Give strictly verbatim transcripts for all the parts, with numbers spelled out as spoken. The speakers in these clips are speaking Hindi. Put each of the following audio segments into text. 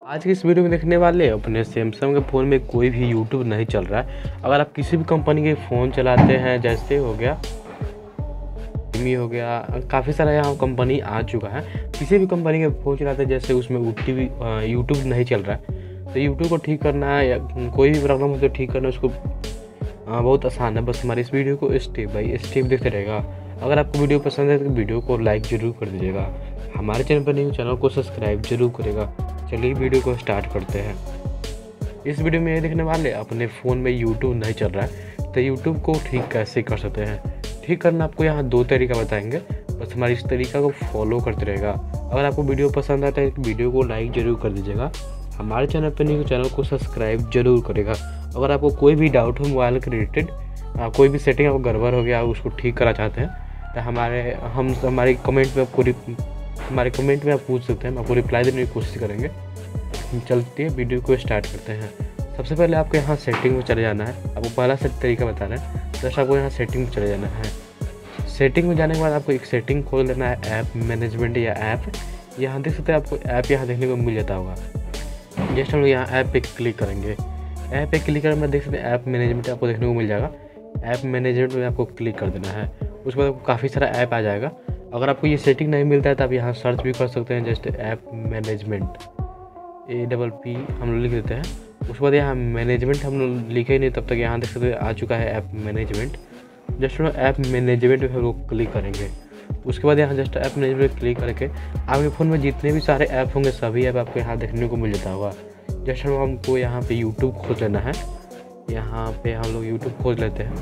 आज की इस वीडियो में देखने वाले अपने सैमसंग के फ़ोन में कोई भी यूट्यूब नहीं चल रहा है। अगर आप किसी भी कंपनी के फ़ोन चलाते हैं, जैसे हो गया मी हो गया, काफ़ी सारा यहाँ कंपनी आ चुका है। किसी भी कंपनी के फ़ोन चलाते हैं जैसे उसमें यूट्यूब यूट्यूब नहीं चल रहा है, तो यूट्यूब को ठीक करना है या कोई भी प्रॉब्लम हो तो ठीक करना उसको आ, बहुत आसान है। बस हमारे इस वीडियो को स्टेप बाई स्टेप देखते रहेगा। अगर आपको वीडियो पसंद है तो वीडियो को लाइक ज़रूर कर दीजिएगा। हमारे चैनल पर नहीं चैनल को सब्सक्राइब जरूर करेगा। चलिए वीडियो को स्टार्ट करते हैं। इस वीडियो में ये देखने वाले अपने फ़ोन में यूट्यूब नहीं चल रहा है, तो यूट्यूब को ठीक कैसे कर सकते हैं। ठीक करना आपको यहाँ दो तरीका बताएंगे, बस हमारे इस तरीका को फॉलो करते रहेगा। अगर आपको वीडियो पसंद आता है तो वीडियो को लाइक ज़रूर कर दीजिएगा। हमारे चैनल पर नहीं तो चैनल को सब्सक्राइब जरूर करेगा। अगर आपको कोई भी डाउट हो मोबाइल के रिलेटेड, कोई भी सेटिंग आपको गड़बड़ हो गया उसको ठीक करना चाहते हैं, तो हमारे हम हमारे कमेंट में आपको हमारे कमेंट में आप पूछ सकते हैं, हम आपको रिप्लाई देने की कोशिश करेंगे। चलते हैं वीडियो को स्टार्ट करते हैं। सबसे पहले आपको यहाँ सेटिंग में चले जाना है। आपको पहला से तरीका बता रहे हैं, जैसे आपको यहाँ सेटिंग में चले जाना है। सेटिंग में जाने के बाद आपको एक सेटिंग खोल लेना है, ऐप मैनेजमेंट या ऐप। यहाँ देख सकते हैं आपको ऐप यहाँ देखने को मिल जाता होगा। जस्ट हम लोग यहाँ ऐप पे क्लिक करेंगे। ऐप पे क्लिक करने में देख सकते हैं ऐप मैनेजमेंट आपको देखने को मिल जाएगा। ऐप मैनेजमेंट में आपको क्लिक कर देना है। उसके बाद आपको काफ़ी सारा ऐप आ जाएगा। अगर आपको ये सेटिंग नहीं मिलता है तो आप यहाँ सर्च भी कर सकते हैं, just app management, A double P हम लोग लिख देते हैं। उसके बाद यहाँ मैनेजमेंट हम लोग लिखे ही नहीं, तब तक यहाँ देख सकते हैं आ चुका है app management. Just app management पे हम लोग क्लिक करेंगे। उसके बाद यहाँ जस्ट ऐप मैनेजमेंट क्लिक करके आपके फ़ोन में जितने भी सारे ऐप होंगे सभी ऐप आपको यहाँ देखने को मिल जाता होगा। जस्ट हमको यहाँ पे यूट्यूब खोज लेना है। यहाँ पे हम लोग यूट्यूब खोज लेते हैं।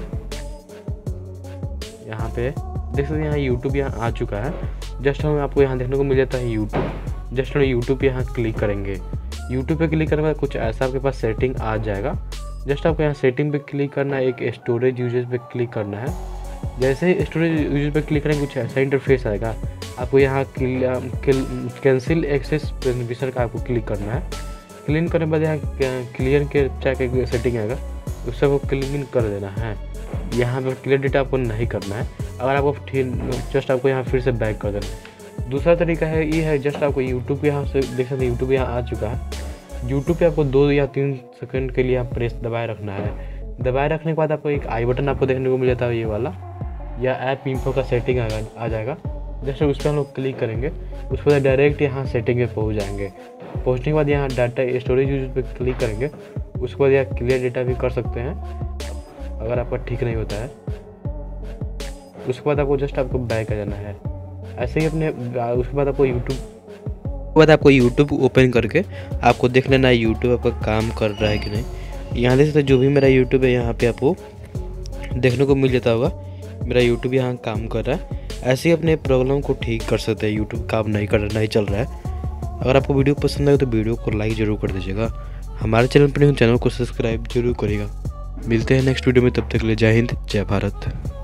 यहाँ पे देख सकते हैं यहाँ यूट्यूब यहाँ आ चुका है। जस्ट हम आपको यहाँ देखने को मिल जाता है यूट्यूब। जस्ट हम यूट्यूब पे यहाँ क्लिक करेंगे। यूट्यूब पे क्लिक करने के बाद कुछ ऐसा आपके पास सेटिंग आ जाएगा। जस्ट आपको यहाँ सेटिंग पे क्लिक करना है, एक स्टोरेज यूजेज पे क्लिक करना है। जैसे ही स्टोरेज यूजेज पे क्लिक करेंगे कुछ ऐसा इंटरफेस आएगा। आपको यहाँ कैंसिल एक्सेस परमिशन का आपको क्लिक करना है। क्लीन करने के बाद यहाँ क्लियर के चाहे सेटिंग आएगा, उससे आपको क्लीन कर देना है। यहाँ पर क्लियर डेटा आपको नहीं करना है। अगर आपको ठीक जस्ट आपको यहाँ फिर से बैक कर देना है। दूसरा तरीका है ये है, जस्ट आपको यूट्यूब यहाँ से देख सकते हैं यूट्यूब यहाँ आ चुका है। यूट्यूब पे आपको दो या तीन सेकंड के लिए यहाँ प्रेस दबाए रखना है। दबाए रखने के बाद आपको एक आई बटन आपको देखने को मिल जाता है, ये वाला, या ऐप इन्फो का सेटिंग आ, आ जाएगा। जस्ट उस पर हम लोग क्लिक करेंगे। उसके बाद डायरेक्ट यहाँ सेटिंग पे पहुँच जाएंगे। पहुँचने के बाद यहाँ डाटा स्टोरेज यूज पे क्लिक करेंगे। उसके बाद यहाँ क्लियर डेटा भी कर सकते हैं अगर आपका ठीक नहीं होता है। उसके बाद आपको जस्ट आपको बैक आ जाना है। ऐसे ही अपने उसके बाद आपको यूट्यूब उसके बाद आपको यूट्यूब ओपन करके आपको देख लेना है यूट्यूब आपका काम कर रहा है कि नहीं। यहाँ देख सकते जो भी मेरा यूट्यूब है यहाँ पे आपको देखने को मिल जाता होगा, मेरा यूट्यूब यहाँ काम कर रहा है। ऐसे ही अपने प्रॉब्लम को ठीक कर सकते हैं। यूट्यूब काम नहीं कर नहीं चल रहा है। अगर आपको वीडियो पसंद आए तो वीडियो को लाइक ज़रूर कर दीजिएगा। हमारे चैनल पर नहीं चैनल को सब्सक्राइब जरूर करेगा। मिलते हैं नेक्स्ट वीडियो में, तब तक के लिए जय हिंद जय भारत।